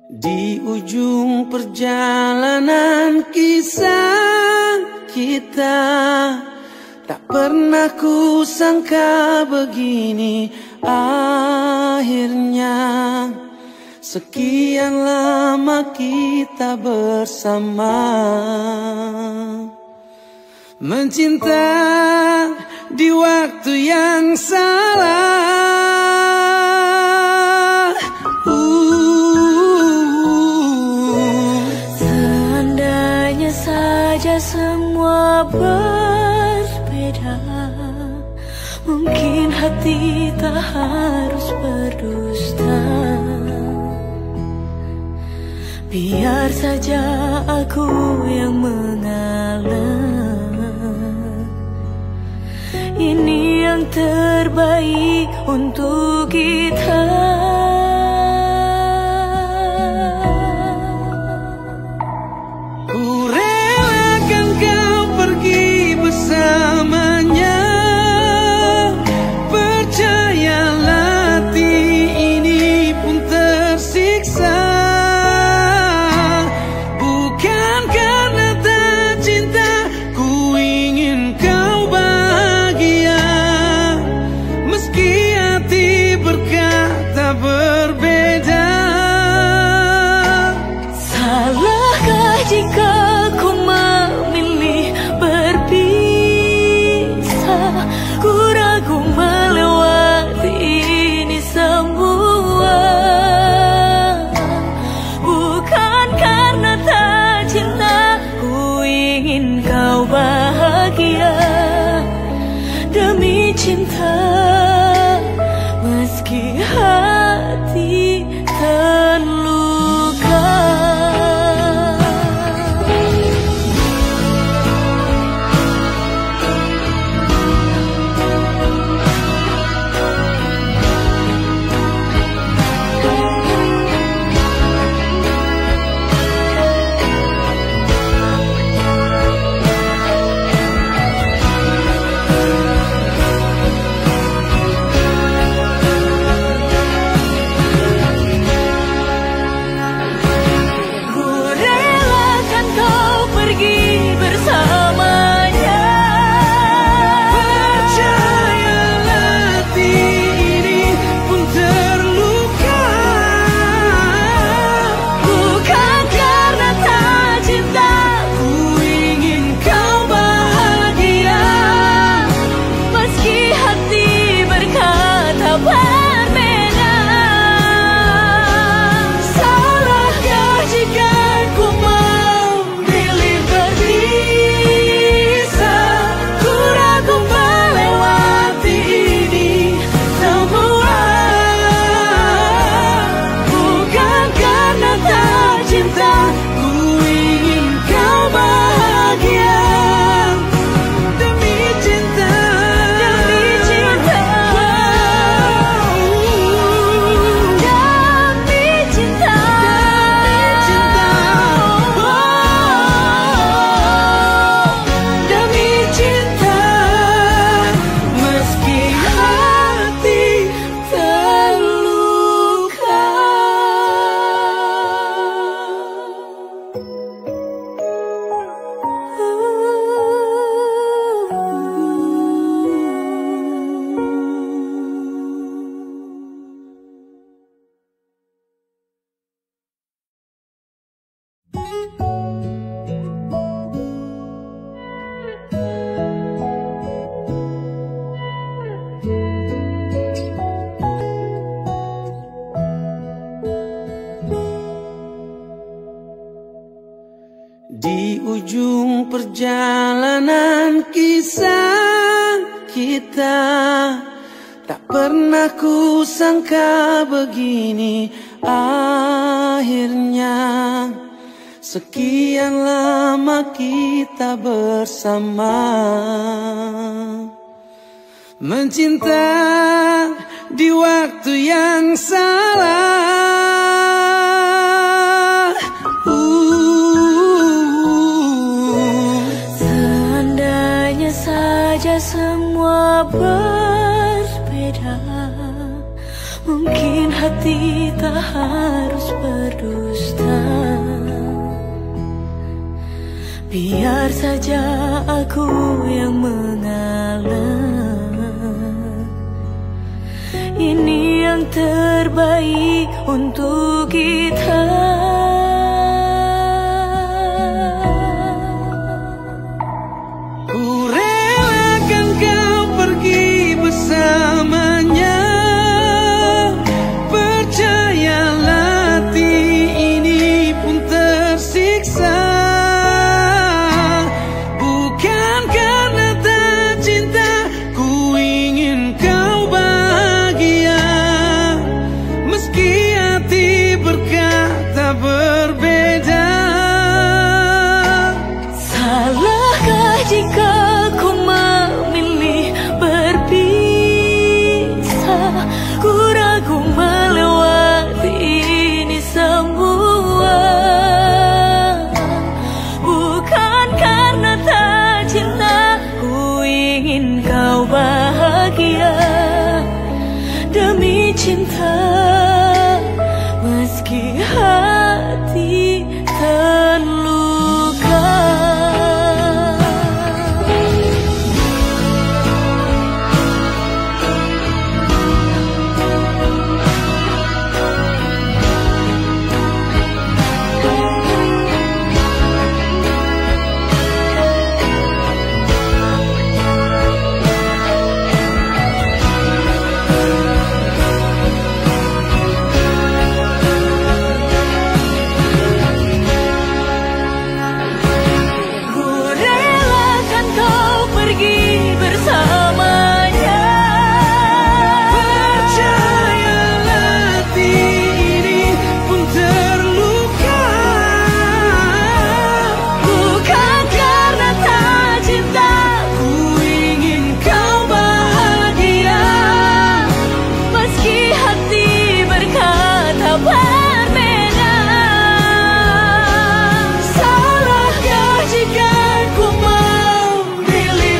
Di ujung perjalanan kisah kita, tak pernah ku sangka begini akhirnya. Sekian lama kita bersama, mencinta di waktu yang salah. Seandainya saja semua berbeda, mungkin hati tak harus berdusta. Biar saja aku yang mengalah, ini yang terbaik untuk kita. Ku relakan kau pergi bersamanya. Percayalah hati ini pun tersiksa. Bukan karena tak cinta, ku ingin kau bahagia. Meski hati berkata berbeda. Salahkah jika ku memilih berpisah? Ku ragu melewati ini semua. Bukan karena tak cinta, ku ingin kau bahagia. Demi cinta, meski hati terluka. Di ujung perjalanan kisah kita, tak pernah ku sangka begini akhirnya. Sekian lama kita bersama, mencinta di waktu yang salah. Seandainya saja semua berbeda, mungkin hati hati tak harus berdusta. Biar saja aku yang mengalah. Ini yang terbaik untuk kita. Ku relakan kau pergi bersamanya. Percayalah hati ini pun tersiksa. Bukan karena tak cinta, ku ingin kau bahagia. Meski hati berkata berbeda. Salahkah jika ku memilih berpisah? Ku ragu melewati ini semua. Bukan karena tak cinta, ku ingin kau bahagia. Demi cinta, meski hati terluka. Ku relakan kau pergi bersamanya. Percayalah hati ini pun terluka. Bukan karena tak cinta, Ku ingin kau bahagia. meski hati berkata berbeda. Salahkah jika ku memilih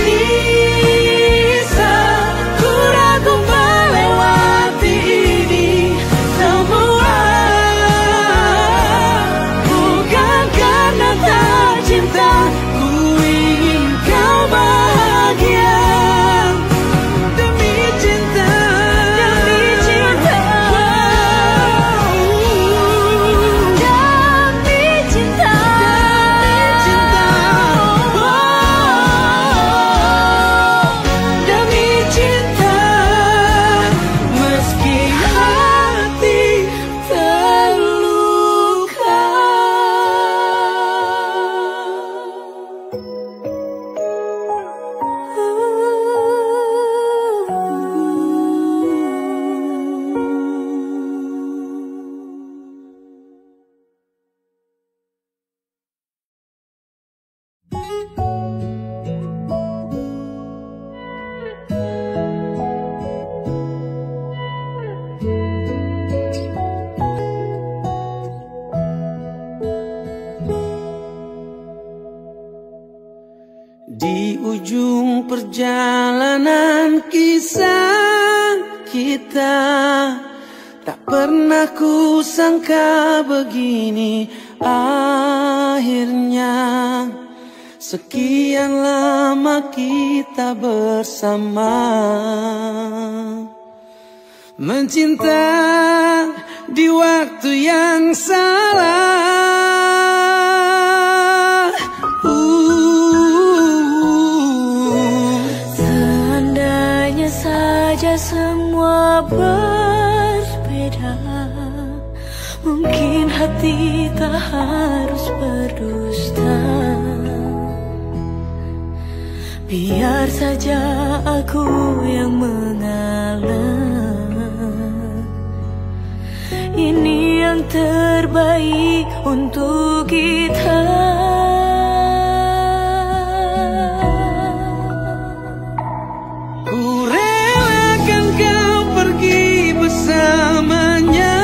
berpisah? Ku ragu melewati ini semua. Bukan karena tak cinta, ku ingin kau bahagia. Demi cinta, Demi cinta, demi cinta, demi cinta, meski hati terluka. Di ujung perjalanan kisah kita, tak pernah ku sangka begini akhirnya. Sekian lama kita bersama, mencinta di waktu yang salah. Seandainya saja semua berbeda, mungkin hati tak harus berdusta. Biar saja aku yang mengalah. Ini yang terbaik untuk kita. Ku relakan kau pergi bersamanya.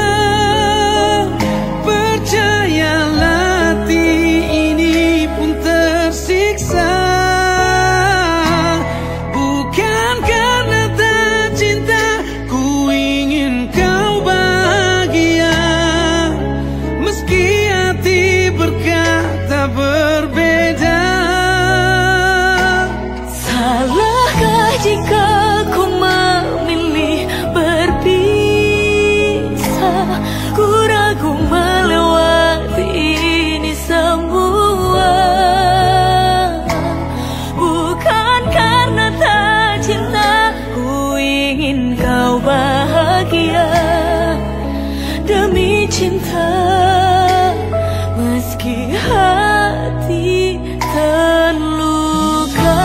Percayalah hati ini pun tersiksa. Bukan karena tak cinta, ku ingin kau bahagia. demi cinta, meski hati terluka.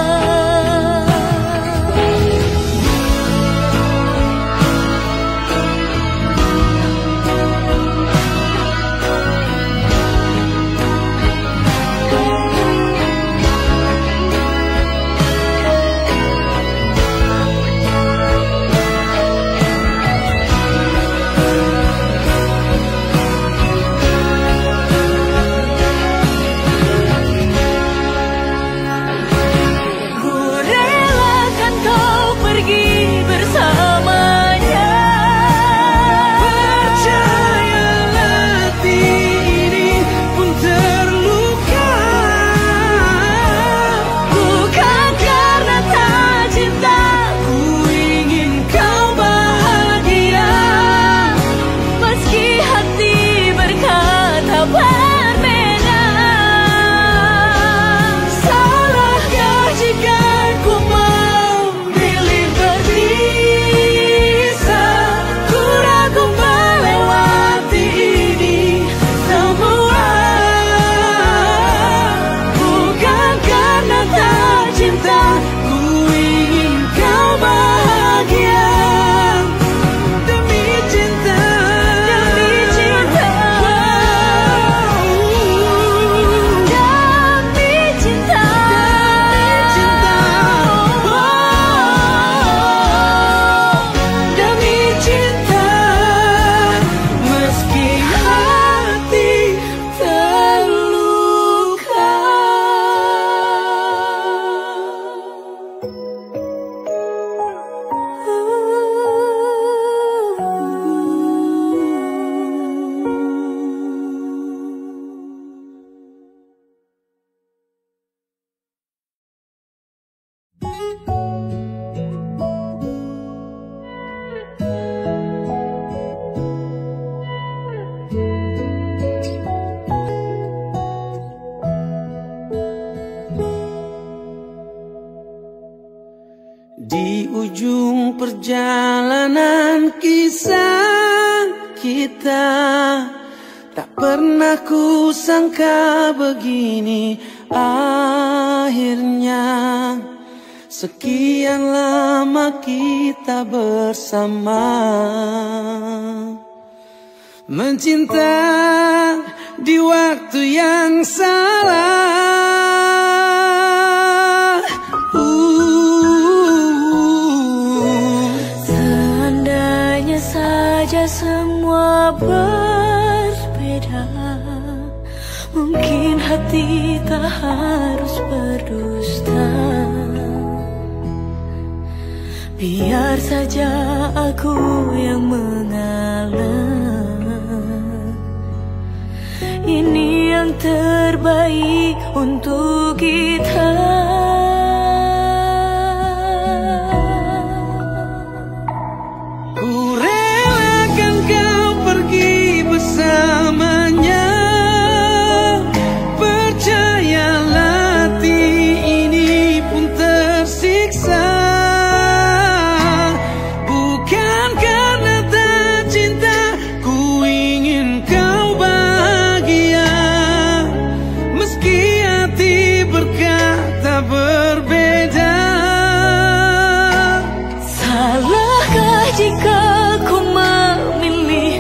Di ujung perjalanan kisah kita, tak pernah ku sangka begini akhirnya. Sekian lama kita bersama, mencinta di waktu yang salah. Seandainya saja semua berbeda, mungkin hati tak harus berdusta. Biar saja aku yang mengalah, ini yang terbaik untuk kita. Ku relakan kau pergi bersamanya. Percayalah hati ini pun tersiksa. Bukan karena tak cinta, ku ingin kau bahagia. Meski hati berkata berbeda. Salahkah jika ku memilih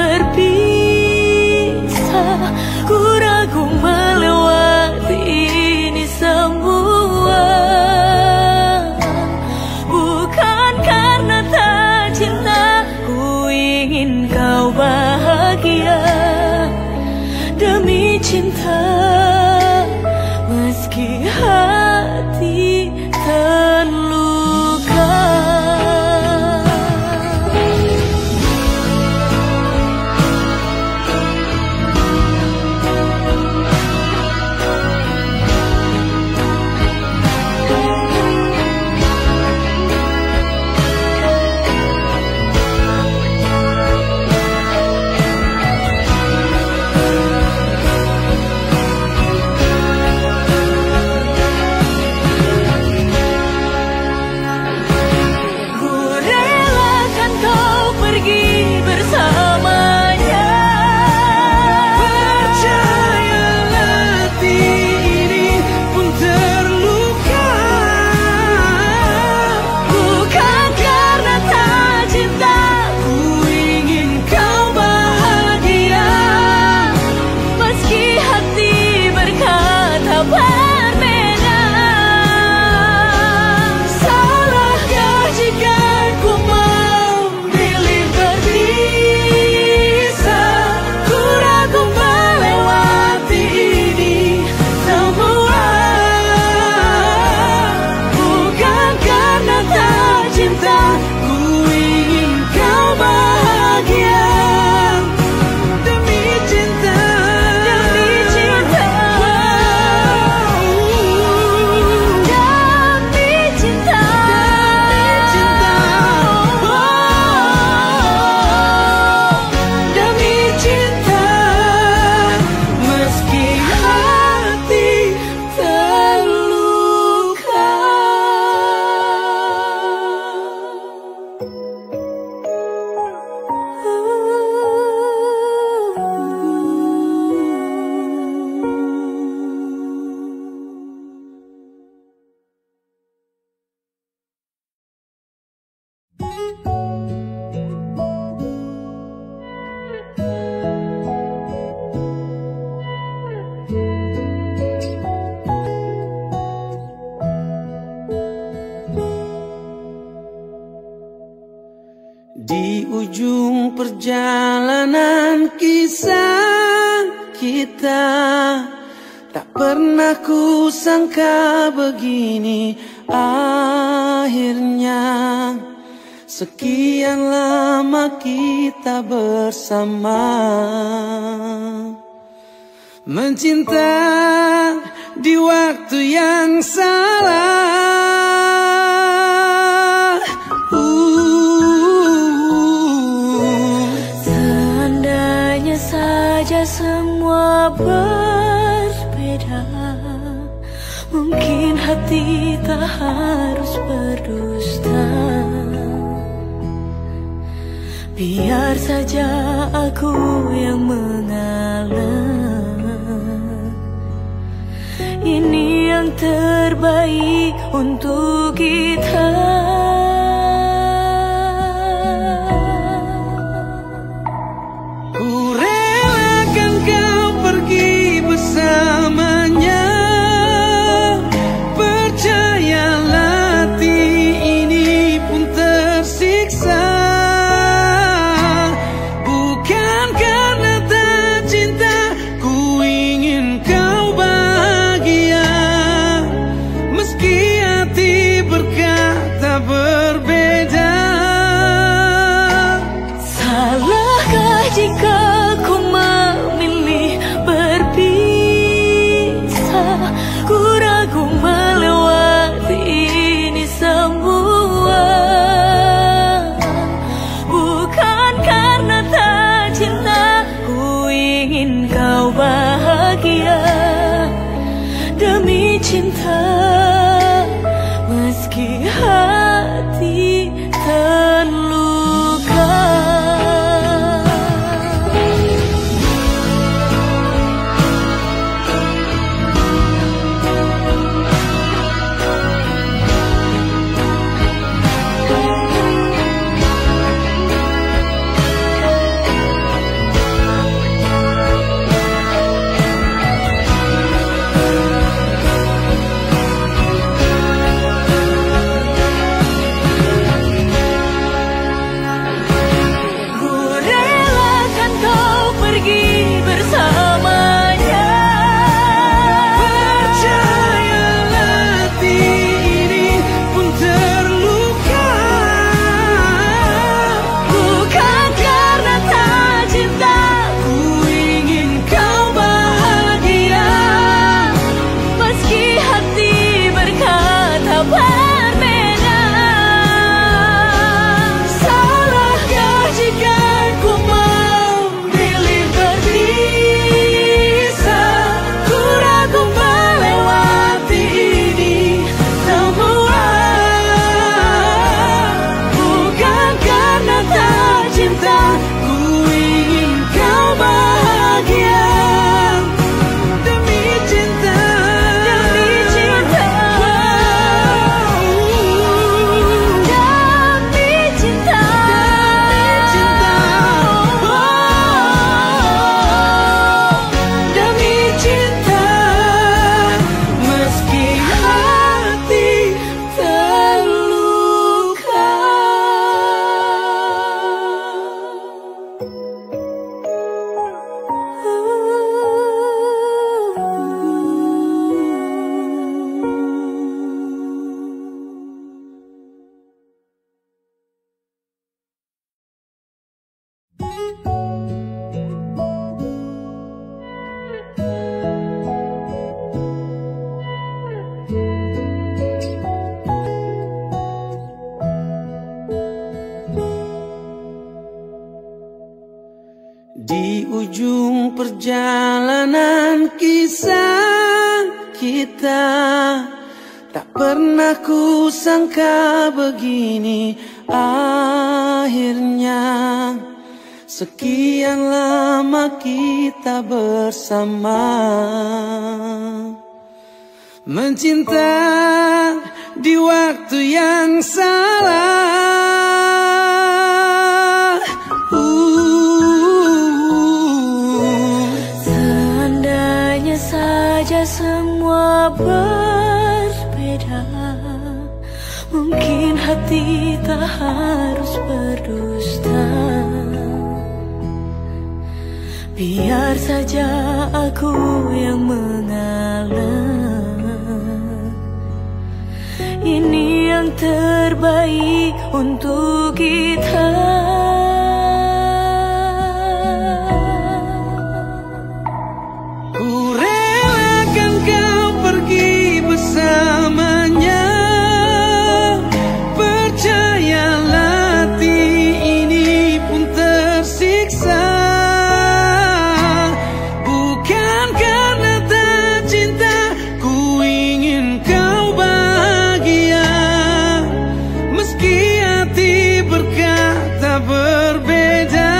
berpisah? Ku ragu melewati ini semua. Bukan karena tak cinta, ku ingin kau bahagia. Demi cinta, meski hati terluka. perjalanan kisah kita, tak pernah ku sangka begini akhirnya. Sekian lama kita bersama, mencinta di waktu yang salah. Seandainya saja semua berbeda, mungkin hati tak harus berdusta. Biar saja aku yang mengalah, ini yang terbaik untuk kita. Ku relakan kau pergi bersamanya, percayalah hati ini pun tersiksa. Bukan karena tak cinta, ku ingin kau bahagia. Meski hati berkata berbeda. Salahkah jika ku memilih berpisah? Ku ragu melewati ini semua. Bukan karena tak cinta, ku ingin kau bahagia. Demi cinta, meski hati terluka. Di ujung perjalanan kisah kita, tak pernah ku sangka begini akhirnya. Sekian lama kita bersama, mencinta di waktu yang salah. Seandainya saja semua berbeda, mungkin hati tak harus berdusta. Biar saja aku yang mengalah. Ini yang terbaik untuk kita. Ku relakan kau pergi bersamanya. Percayalah hati ini pun tersiksa. Bukan karena tak cinta, ku ingin kau bahagia. Meski hati berkata berbeda.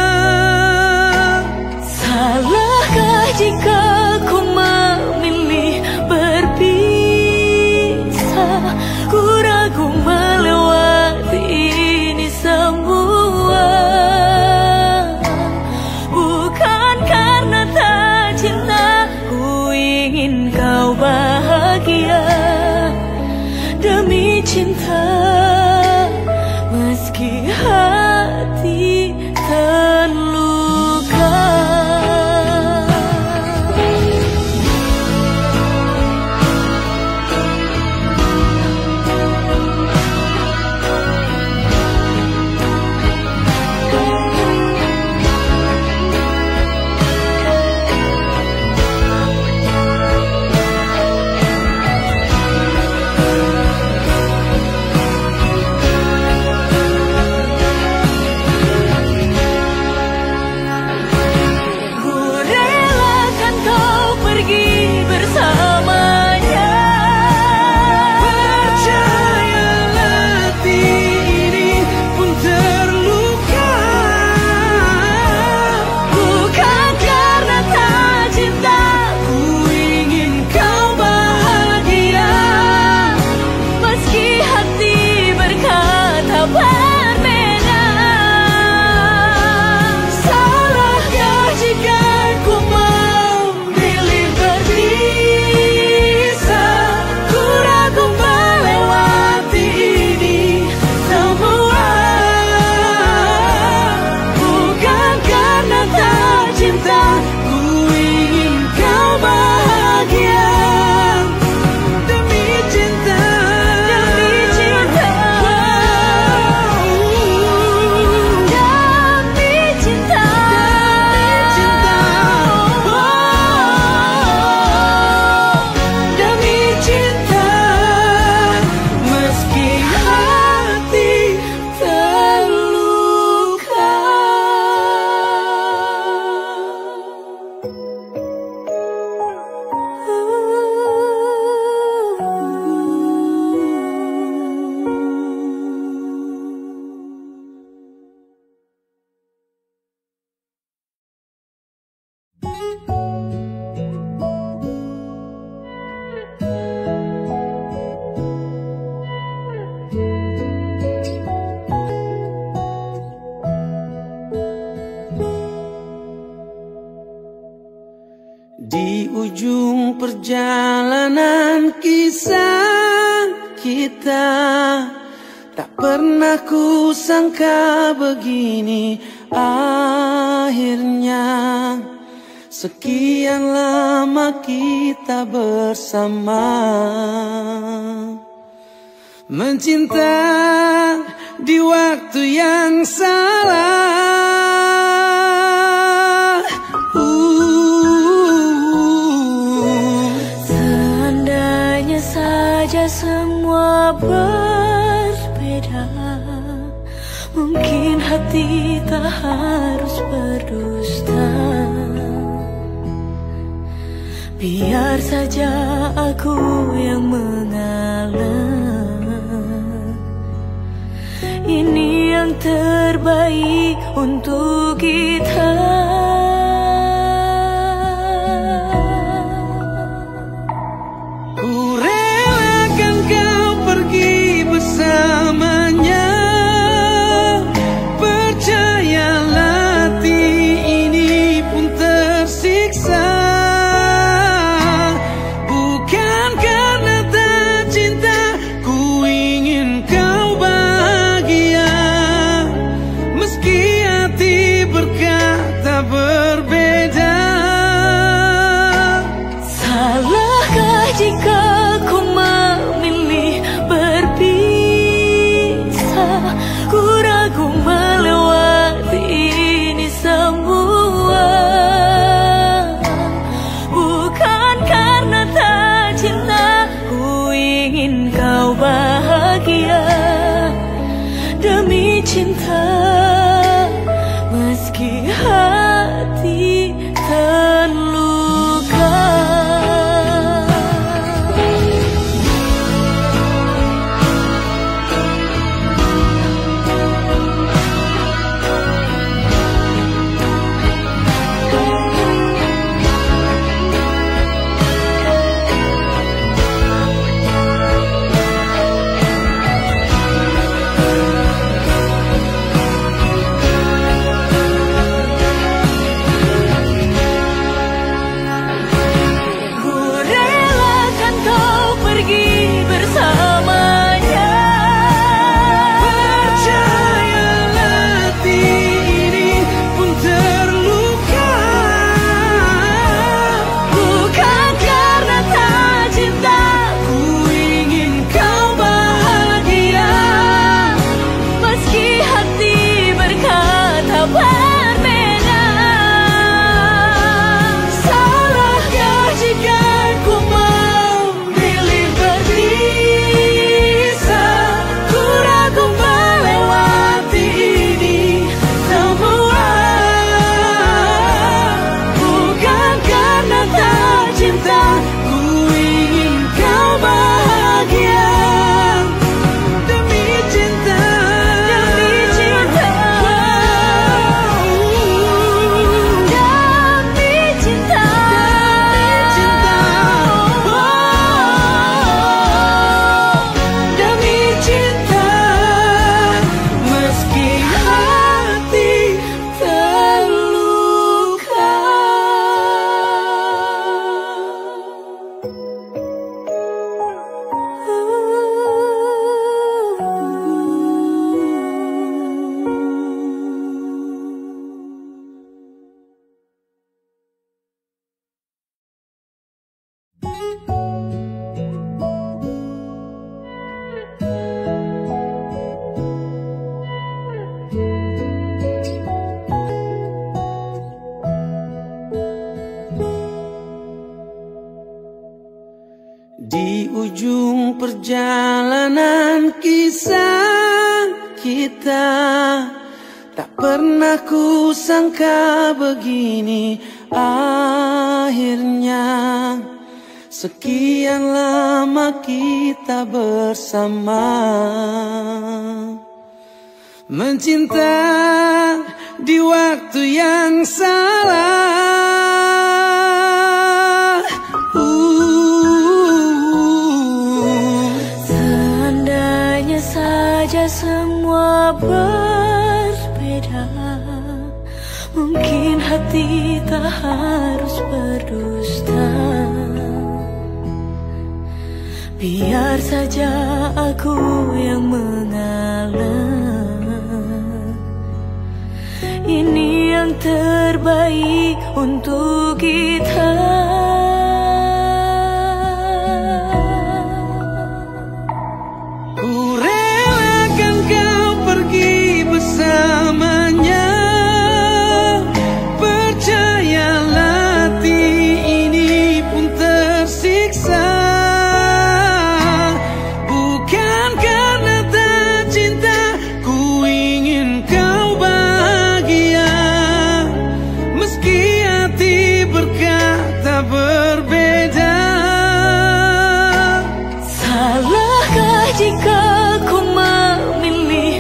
Salahkah jika ku memilih berpisah? Ku ragu melewati ini semua. Bukan karena tak cinta, ku ingin kau bahagia. Demi cinta, meski hati terluka. Di ujung perjalanan kisah kita, tak pernah ku sangka begini akhirnya. Sekian lama kita bersama, mencinta di waktu yang salah. Seandainya saja semua berbeda, mungkin hati tak harus berdusta. Biar saja aku yang mengalah. Ini yang terbaik untuk kita. Ku relakan kau pergi bersamanya. Percayalah hati ini pun tersiksa. Bukan karena tak cinta, ku ingin kau bahagia. Meski hati berkata ujung perjalanan kisah kita, tak pernah ku sangka begini akhirnya. Sekian lama kita bersama, mencinta di waktu yang salah. Seandainya saja semua berbeda, mungkin hati tak harus berdusta. Biar saja aku yang mengalah. Ini yang terbaik untuk kita. Ku relakan kau pergi bersamanya. Percayalah hati ini pun tersiksa. Berbeda. Salahkah jika ku memilih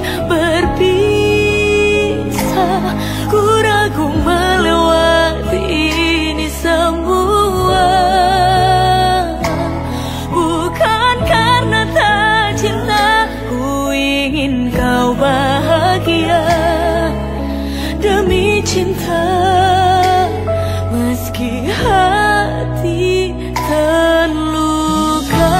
berpisah? Ku ragu melewati ini semua. Bukan karena tak cinta, ku ingin kau bahagia. Demi cinta, meski hati terluka.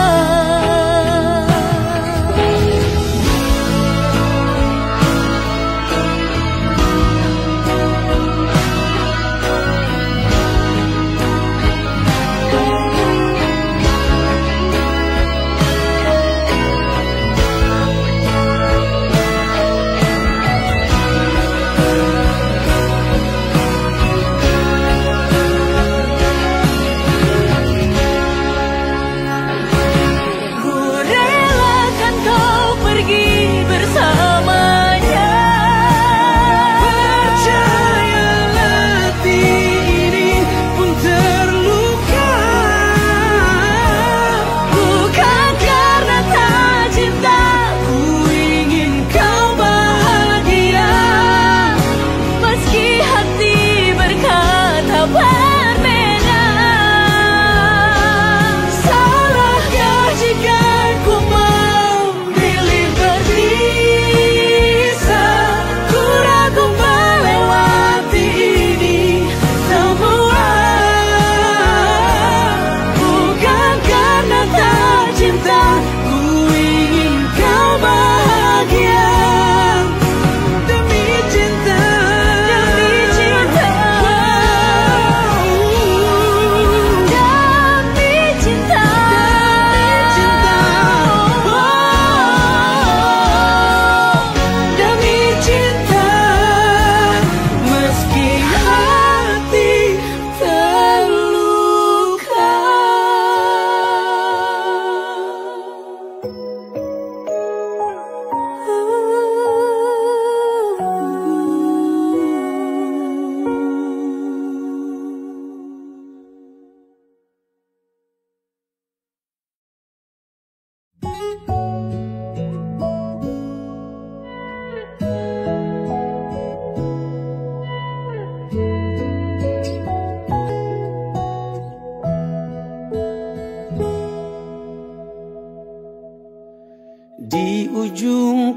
Di ujung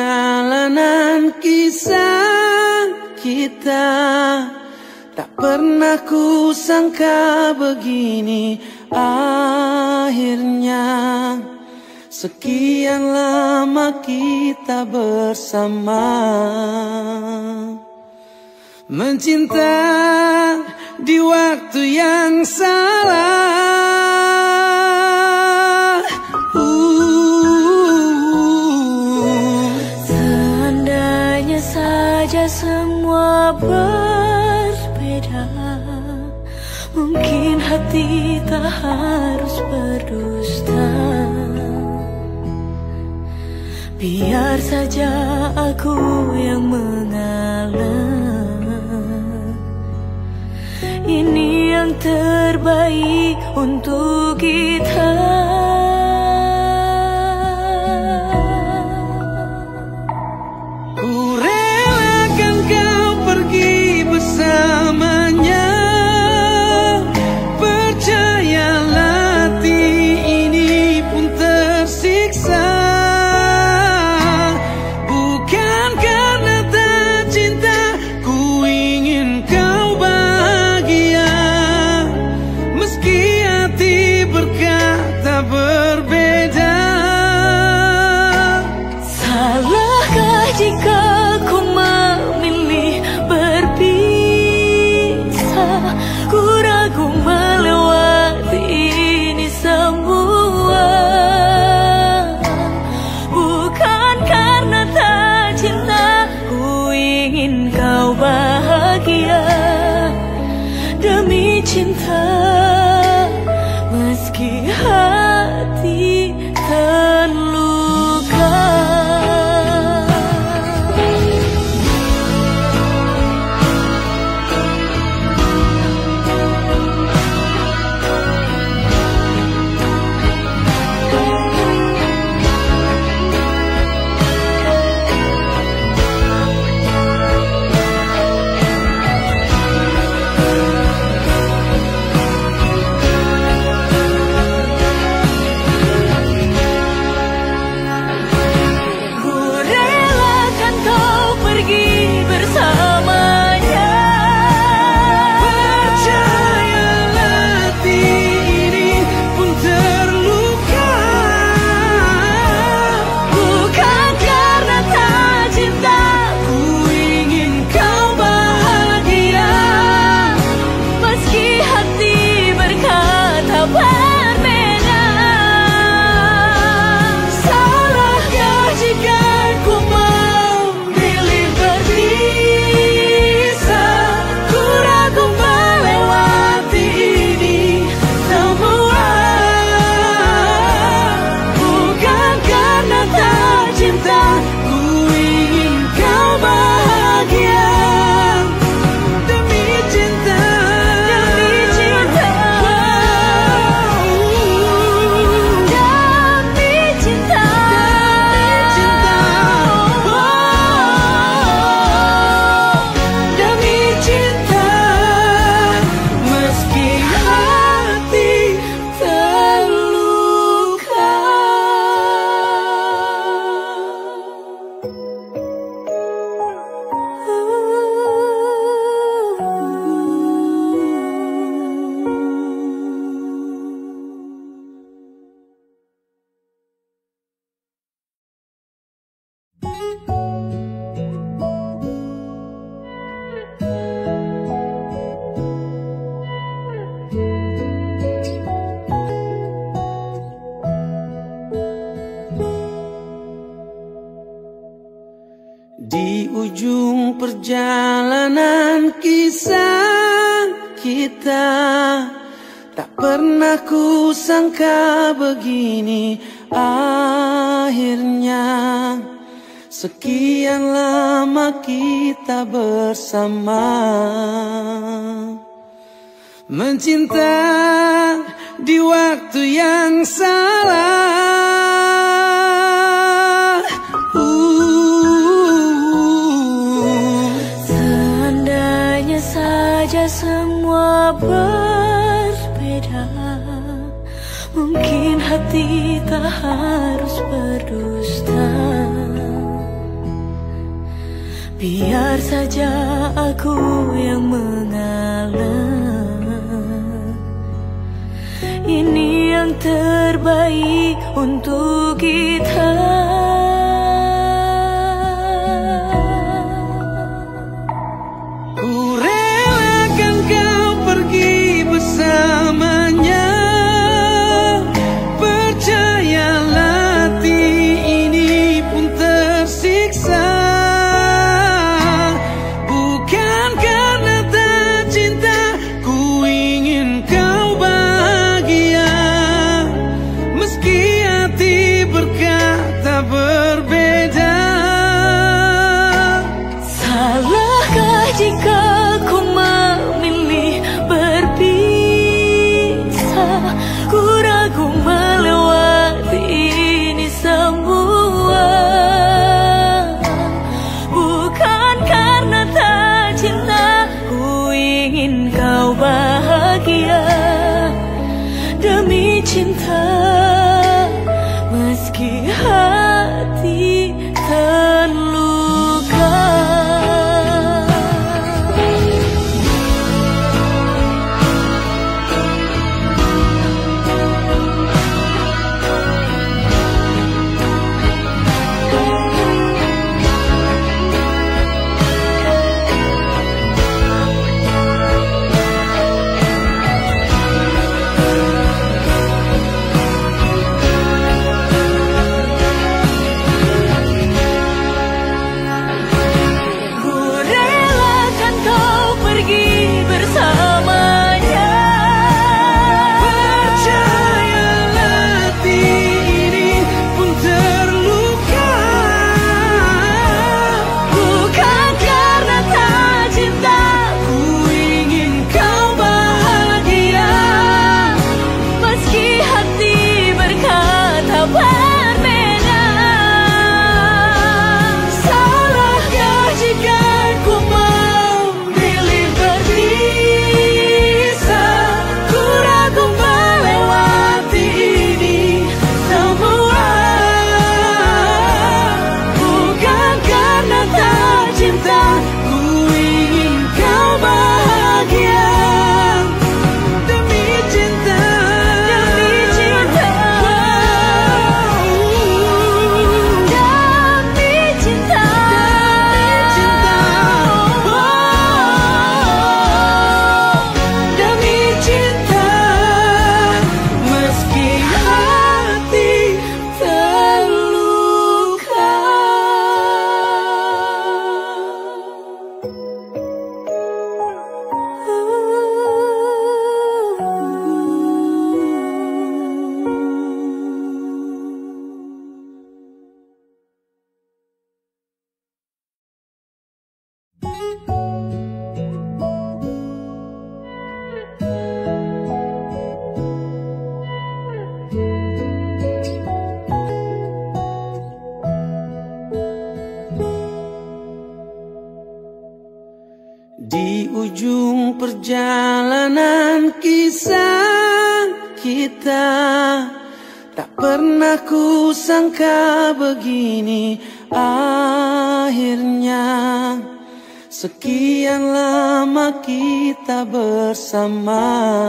perjalanan kisah kita, tak pernah ku sangka begini akhirnya. Sekian lama kita bersama, mencinta di waktu yang salah. Seandainya saja semua berbeda, mungkin hati tak harus berdusta. Biar saja aku yang mengalah. Ini yang terbaik untuk kita. Ku relakan kau pergi bersamanya. Percayalah hati ini pun tersiksa. Bukan karena tak cinta, ku ingin kau bahagia. Meski hati berkata berbeda. Salahkah jika ku memilih berpisah? Ku ragu melewati ini semua. Bukan karena tak cinta, ku ingin kau bahagia. Demi cinta, meski hati terluka. Ku relakan kau pergi bersamanya. Percayalah hati ini pun terluka. Bukan karena tak cinta, Ku ingin kau bahagia. meski hati berkata berbeda. Salahkah jika ku memilih berpisah? Ku ragu melewati ini semua. Bukan karena tak cinta, ku ingin kau bahagia. Demi cinta, Demi cinta, demi cinta, demi cinta, meski hati terluka. Di ujung perjalanan kisah kita, tak pernah ku sangka begini akhirnya. Sekian lama kita bersama, mencinta di waktu yang salah. Seandainya saja semua berbeda, mungkin hati tak harus berdusta. Biar saja aku yang mengalah. Ini yang terbaik untuk kita. Ku relakan kau pergi bersamanya. Percayalah hati ini pun tersiksa. Bukan karena tak cinta, ku ingin kau bahagia. Meski hati kau bahagia demi cinta, meski hati terluka. Di ujung perjalanan kisah kita, tak pernah ku sangka begini akhirnya. Sekian lama kita bersama,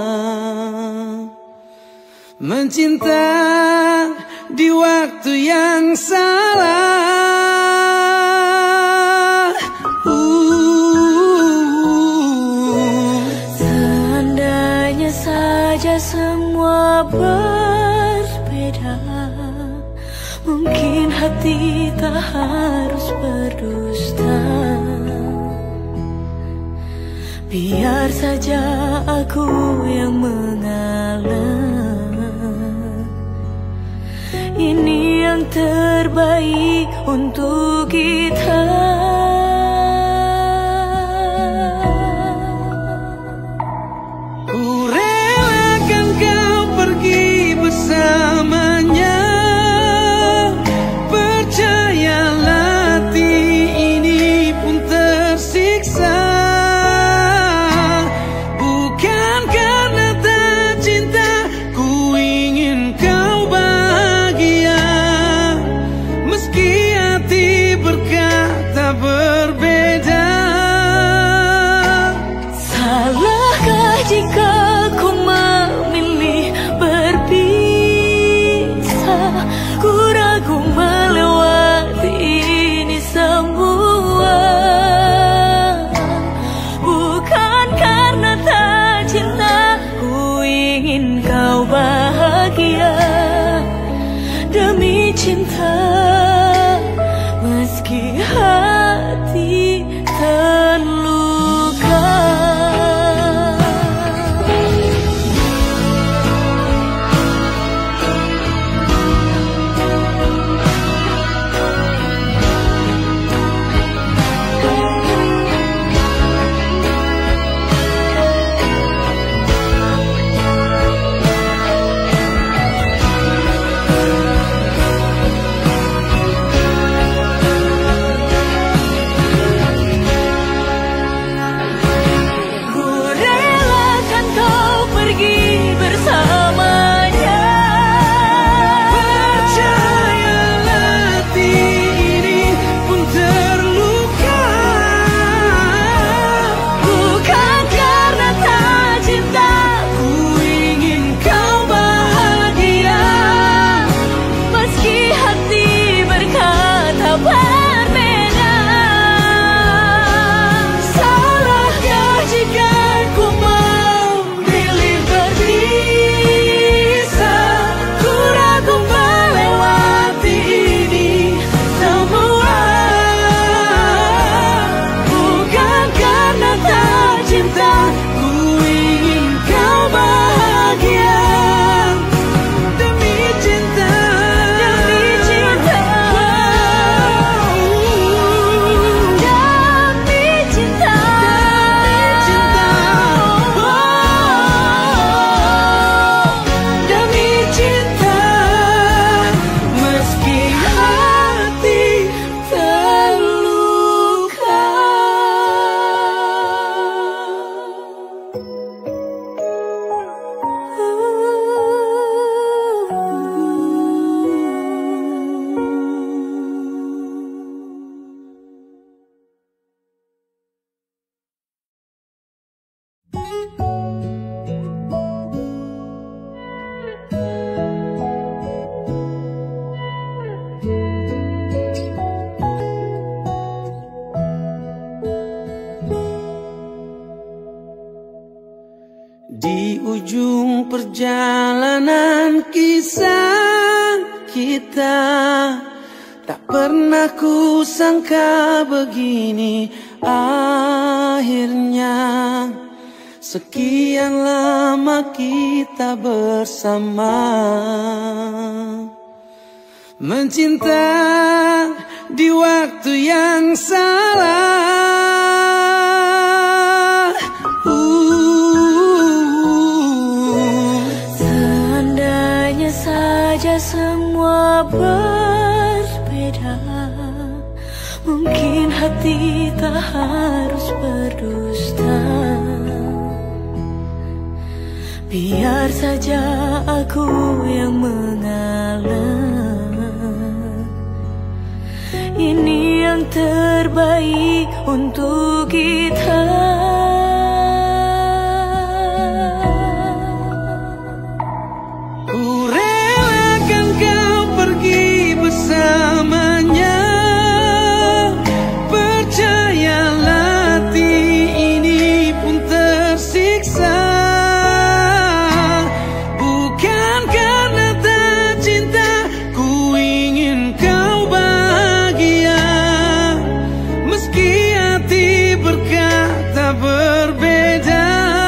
mencinta di waktu yang salah. Seandainya saja semua berbeda, mungkin hati tak harus berdusta. Biar saja aku yang mengalah, ini yang terbaik untuk kita. Ku relakan kau pergi bersamanya, percayalah hati ini pun tersiksa. Bukan karena tak cinta, ku ingin kau bahagia, meski hati berkata berbeda. Salahkah jika ku memilih berpisah? Ku ragu melewati ini semua. Bukan karena tak cinta, ku ingin kau bahagia demi cinta, meski hati terluka. Di ujung perjalanan kisah kita, tak pernah ku sangka begini akhirnya. Sekian lama kita bersama, mencinta di waktu yang salah. Seandainya saja semua berbeda, mungkin hati tak harus berdusta. Biar saja aku yang mengalah. Ini yang terbaik untuk kita. Ku relakan kau pergi bersamanya. Percayalah hati ini pun tersiksa. Bukan karena tak cinta, ku ingin kau bahagia. Meski hati berkata berbeda.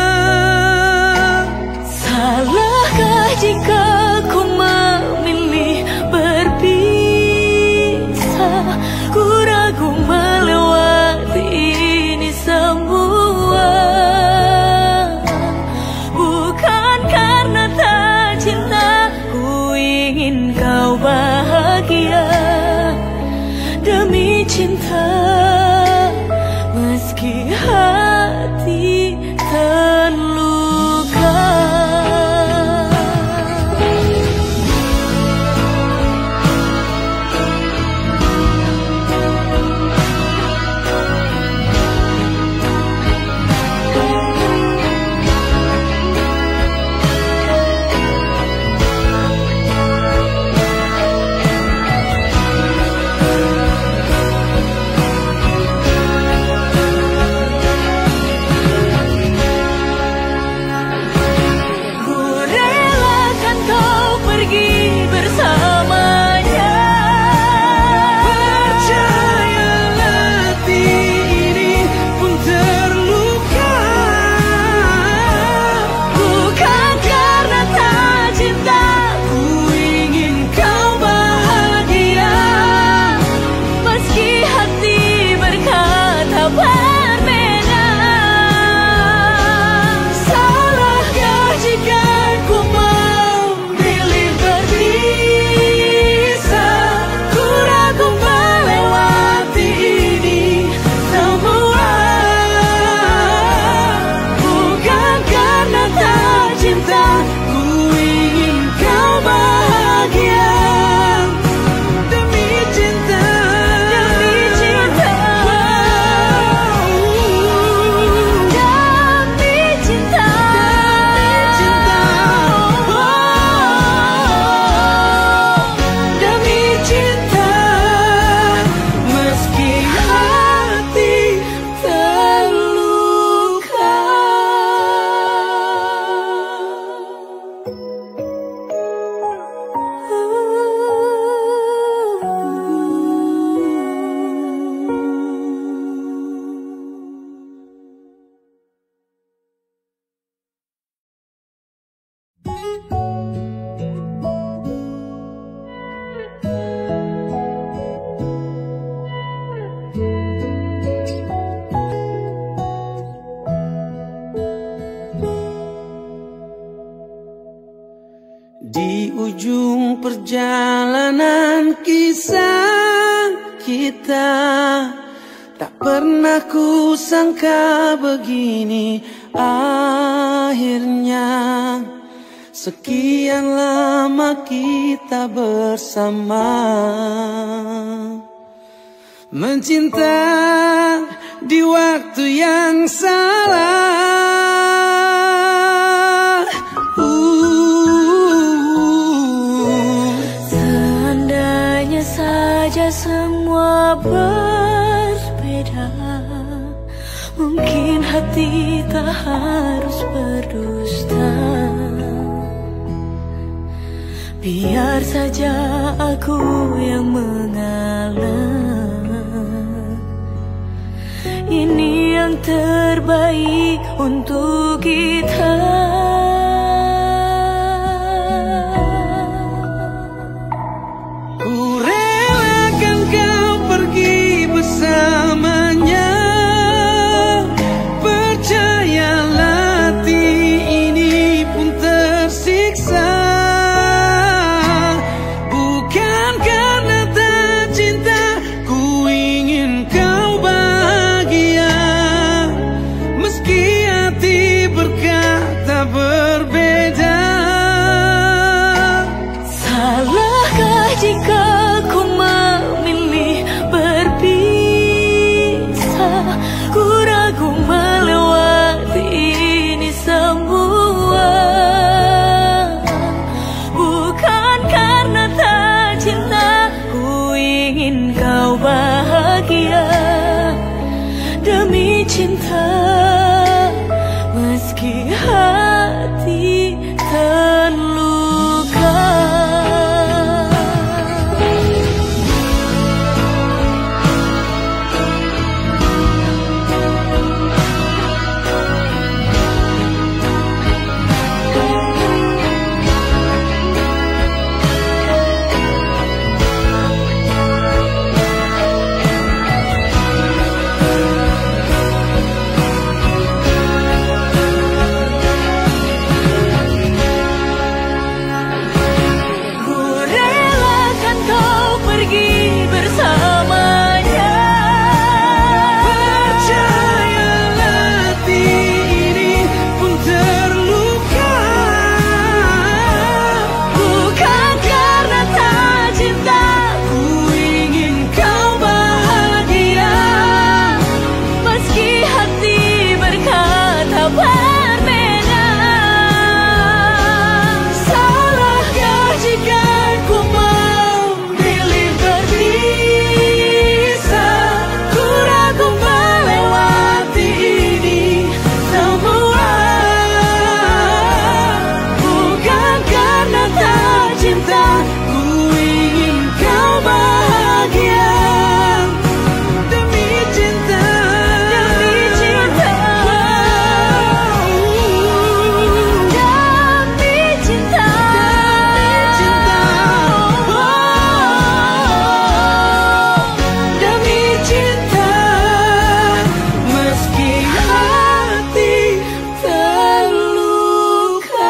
Salahkah jika ku memilih berpisah? Ku ragu melewati ini semua. Bukan karena tak cinta, ku ingin kau bahagia. Demi cinta, meski hati terluka. Ku relakan kau pergi bersamanya. Percayalah hati ini pun terluka. Bukan karena tak cinta, Ku ingin kau bahagia. meski hati berkata berbeda. Salahkah jika ku memilih berpisah? Ku ragu melewati ini semua. Bukan karena tak cinta, ku ingin kau bahagia. Demi cinta, Demi cinta, demi cinta, demi cinta, meski hati terluka. Di ujung perjalanan kisah kita, tak pernah ku sangka begini akhirnya. Sekian lama kita bersama, mencinta di waktu yang salah. Seandainya saja semua berbeda, mungkin hati tak harus berbeda. berdusta. Biar saja aku yang mengalah. Ini yang terbaik untuk kita. Ku relakan kau pergi bersamanya. Percayalah hati ini pun tersiksa. Bukan karena tak cinta, ku ingin kau bahagia. Meski hati berkata berbeda. Salahkah jika ku memilih berpisah? Ku ragu melewati ini semua. Bukan karena tak cinta, ku ingin kau bahagia. Demi cinta, meski hati terluka. Ku relakan kau pergi bersamanya. Percayalah hati ini pun terluka. Bukan karena tak cinta, Ku ingin kau bahagia. meski hati berkata berbeda. Salahkah jika ku memilih berpisah? Ku ragu melewati ini semua. Bukan karena tak cinta, ku ingin kau bahagia. Demi cinta, Demi cinta, demi cinta, demi cinta, meski hati terluka.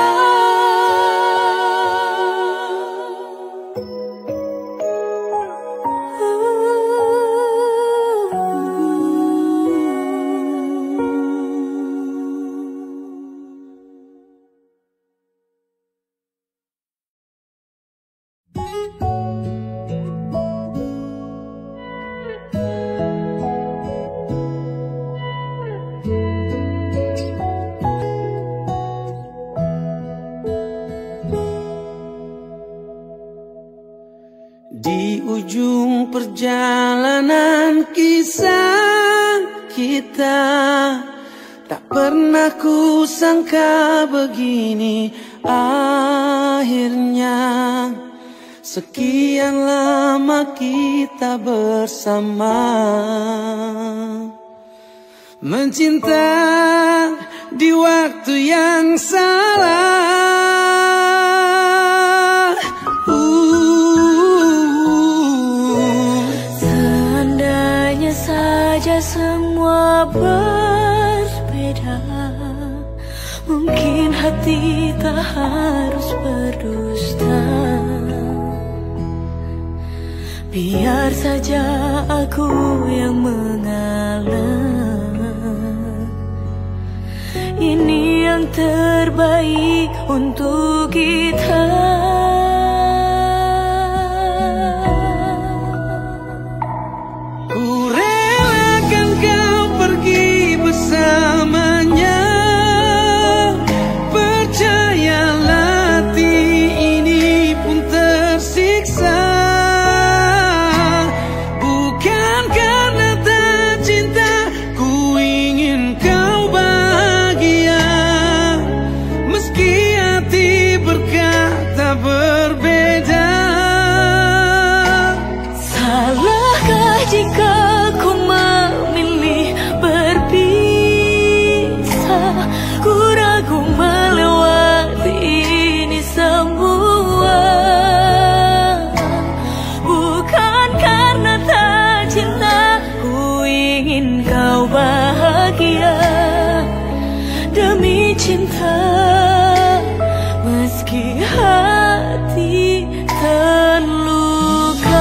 Di ujung perjalanan kisah kita, tak pernah ku sangka begini akhirnya. Sekian lama kita bersama, mencinta di waktu yang salah. Seandainya saja semua berbeda, mungkin hati tak harus berdusta. Biar saja aku yang mengalah. Ini yang terbaik untuk kita. Ku relakan kau pergi bersamanya. Percayalah hati ini pun tersiksa. Bukan karena tak cinta, ku ingin kau bahagia. hati terluka.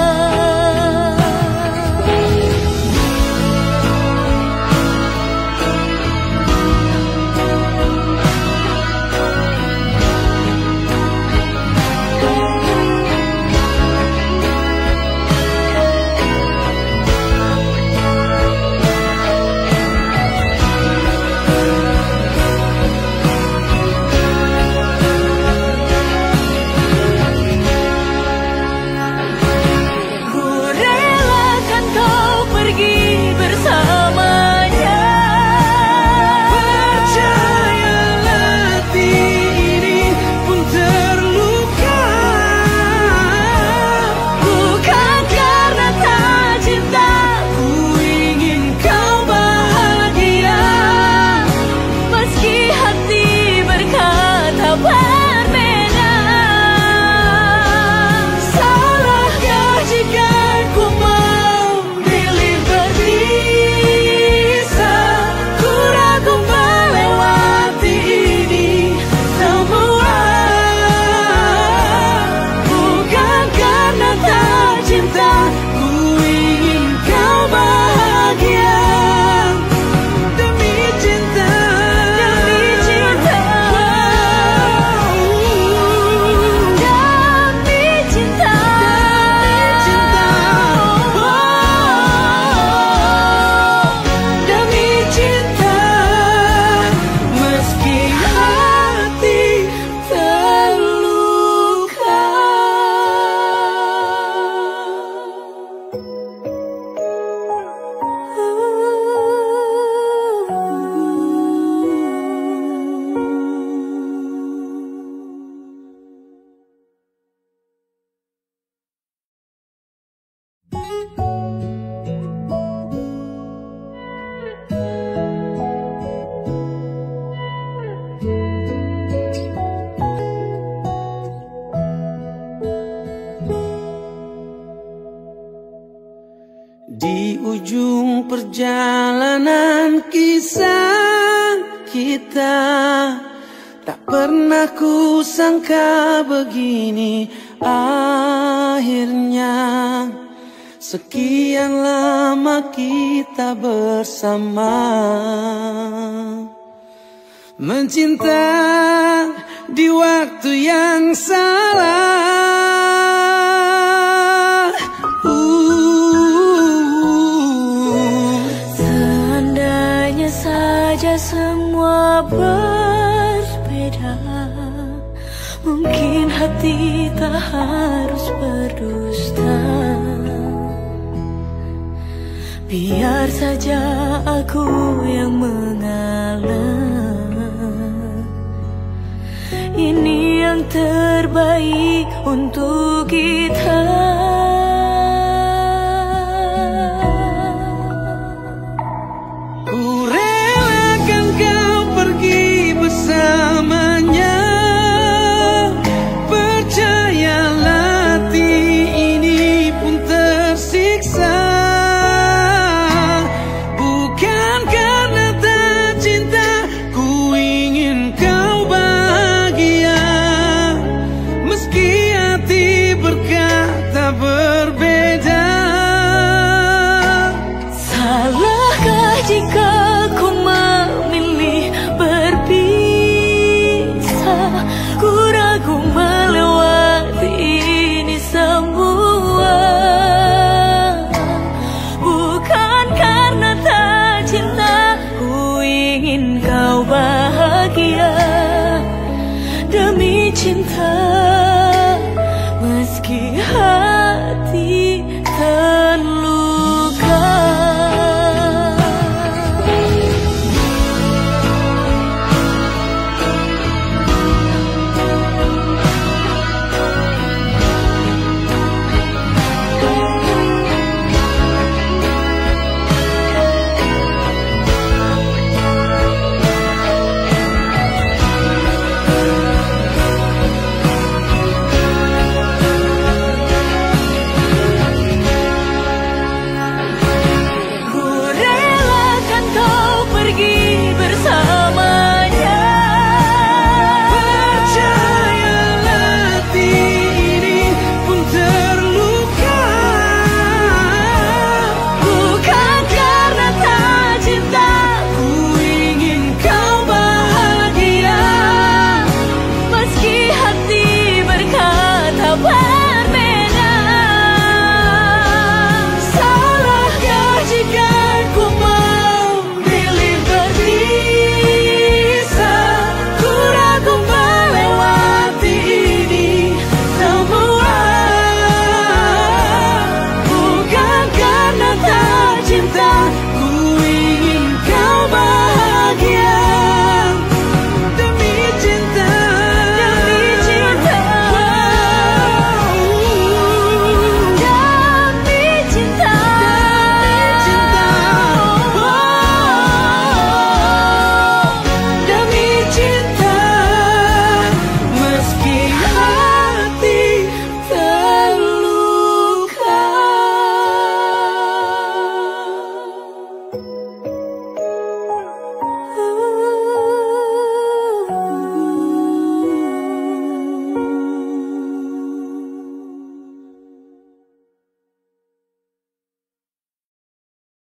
Di ujung perjalanan kisah kita, tak pernah ku sangka begini akhirnya. Sekian lama kita bersama, mencinta di waktu yang salah. Seandainya saja semua berbeda, mungkin hati tak harus berdusta. Biar saja aku yang mengalah. Ini yang terbaik untuk kita. Ku relakan kau pergi bersamanya. Percayalah hati ini pun tersiksa. Bukan karena tak cinta, ku ingin kau bahagia. Meski hati berkata berbeda. Salahkah jika ku memilih berpisah? Ku ragu melewati ini semua. Bukan karena tak cinta, ku ingin kau bahagia. Demi cinta